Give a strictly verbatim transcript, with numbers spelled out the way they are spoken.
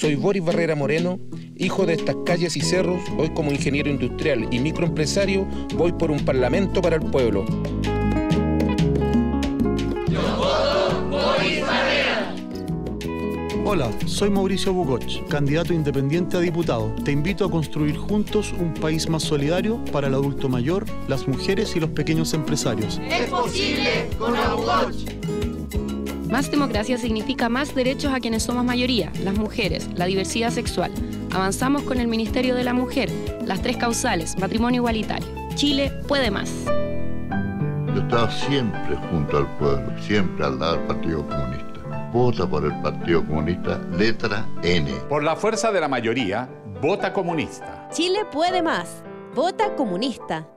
Soy Boris Barrera Moreno, hijo de estas calles y cerros. Hoy como ingeniero industrial y microempresario voy por un parlamento para el pueblo. Yo voto Boris Barrera. Hola, soy Mauricio Bucoch, candidato independiente a diputado. Te invito a construir juntos un país más solidario para el adulto mayor, las mujeres y los pequeños empresarios. Es posible con Bucoch. Más democracia significa más derechos a quienes somos mayoría, las mujeres, la diversidad sexual. Avanzamos con el Ministerio de la Mujer, las tres causales, matrimonio igualitario. Chile puede más. Yo estaba siempre junto al pueblo, siempre al lado del Partido Comunista. Vota por el Partido Comunista, letra N. Por la fuerza de la mayoría, vota comunista. Chile puede más. Vota comunista.